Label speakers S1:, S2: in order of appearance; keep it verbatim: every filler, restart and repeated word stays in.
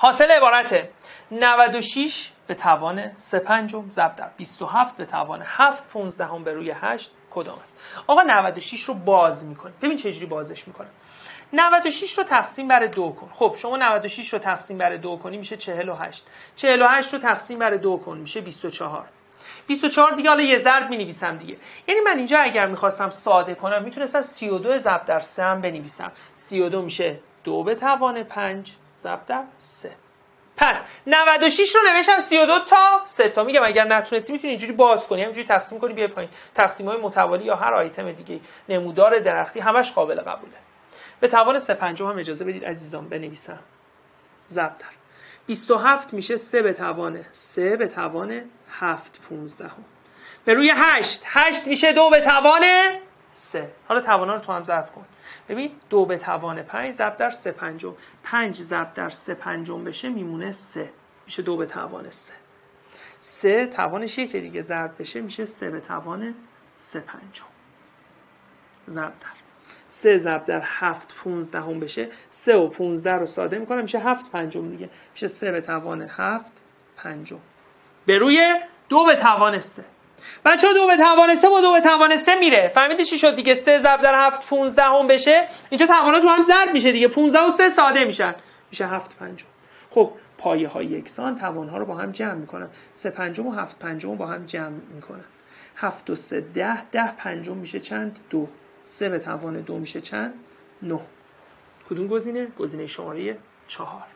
S1: حاصل عبارت نود و شش به توان سه پنجم ضرب در بیست و هفت به توان هفت پونزدهم به روی هشت کدام است؟ آقا نود و شش رو باز میکنیم. ببین چجوری بازش میکنم. نود و شش رو تقسیم بر دو کن. خب شما نود و شش رو تقسیم بر دو کنی میشه چهل و هشت. چهل و هشت رو تقسیم بر دو کن میشه بیست و چهار. بیست و چهار دیگه حالا یه ضرب می‌نویسم دیگه. یعنی من اینجا اگر می‌خواستم ساده کنم میتونستم سی و دو ضرب در سه هم بنویسم. سی و دو میشه دو به توان پنج ضرب در سه. پس نود و شش رو نوشتم سی و دو تا سه تا. میگم اگر نتونستی میتونی اینجوری باز کنی، همینجوری تقسیم کنی بیای پایین. تقسیم‌های متوالی یا هر آیتم دیگه، نمودار درختی، همش قابل قبوله. به توان سه پنجم هم اجازه بدید عزیزان بنویسم. ضرب در بیست و هفت میشه سه به توان سه به توان هفت پونزدهم به روی هشت. هشت میشه دو به توان سه. حالا توانا رو تو هم ضرب کن. ببین دو به توان پنج ضرب در سه پنجم. پنج ضرب در سه پنجم بشه میمونه سه. میشه دو به توان سه. سه توانش یکه دیگه، ضرب بشه میشه سه به توان سه پنجم. ضرب در سه ضرب در هفت پونزدهم بشه سه و پونزده رو ساده میکنم میشه هفت پنجم دیگه. میشه سه به توان هفت پنجم به روی دو به توان سه. بچه ها دو به توان سه با دو به توان سه میره. فهمیدی چی شد دیگه؟ سه ضرب در هفت پونزدهم بشه اینجا توان‌ها تو هم ضرب میشه دیگه. پونزده و سه ساده میشن میشه هفت پنجم. خب پایه های یکسان توان‌ها رو با هم جمع میکنن. سه پنجم و هفت پنجم رو با هم جمع میکنن. هفت و سه ده. ده پنجم میشه چند؟ دو. سه به توان دو میشه چند؟ نه. کدوم گزینه؟ گزینه شماره چهار.